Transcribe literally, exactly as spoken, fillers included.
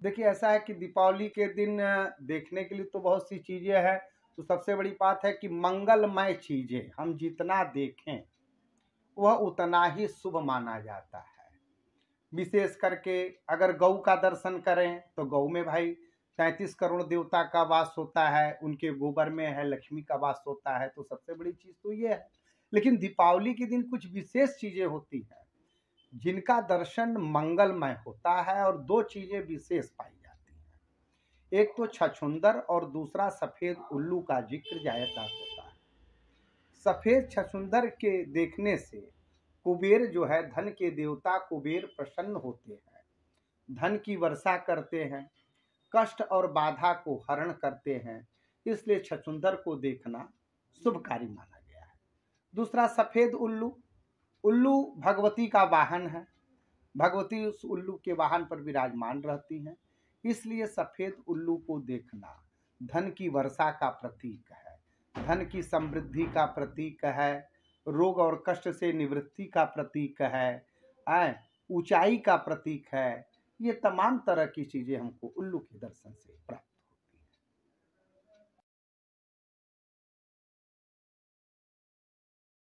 देखिए ऐसा है कि दीपावली के दिन देखने के लिए तो बहुत सी चीज़ें हैं, तो सबसे बड़ी बात है कि मंगलमय चीज़ें हम जितना देखें, वह उतना ही शुभ माना जाता है। विशेष करके अगर गौ का दर्शन करें, तो गौ में भाई तैंतीस करोड़ देवता का वास होता है, उनके गोबर में है लक्ष्मी का वास होता है, तो सबसे बड़ी चीज़ तो ये है। लेकिन दीपावली के दिन कुछ विशेष चीज़ें होती हैं, जिनका दर्शन मंगलमय होता है और दो चीज़ें विशेष पाई जाती हैं। एक तो छछूंदर और दूसरा सफ़ेद उल्लू का जिक्र ज़्यादातर होता है। सफ़ेद छछूंदर के देखने से कुबेर जो है, धन के देवता कुबेर प्रसन्न होते हैं, धन की वर्षा करते हैं, कष्ट और बाधा को हरण करते हैं, इसलिए छछूंदर को देखना शुभकारी माना गया है। दूसरा सफ़ेद उल्लू, उल्लू भगवती का वाहन है, भगवती उस उल्लू के वाहन पर विराजमान रहती हैं, इसलिए सफ़ेद उल्लू को देखना धन की वर्षा का प्रतीक है, धन की समृद्धि का प्रतीक है, रोग और कष्ट से निवृत्ति का प्रतीक है, ऊंचाई का प्रतीक है। ये तमाम तरह की चीज़ें हमको उल्लू के दर्शन से प्राप्त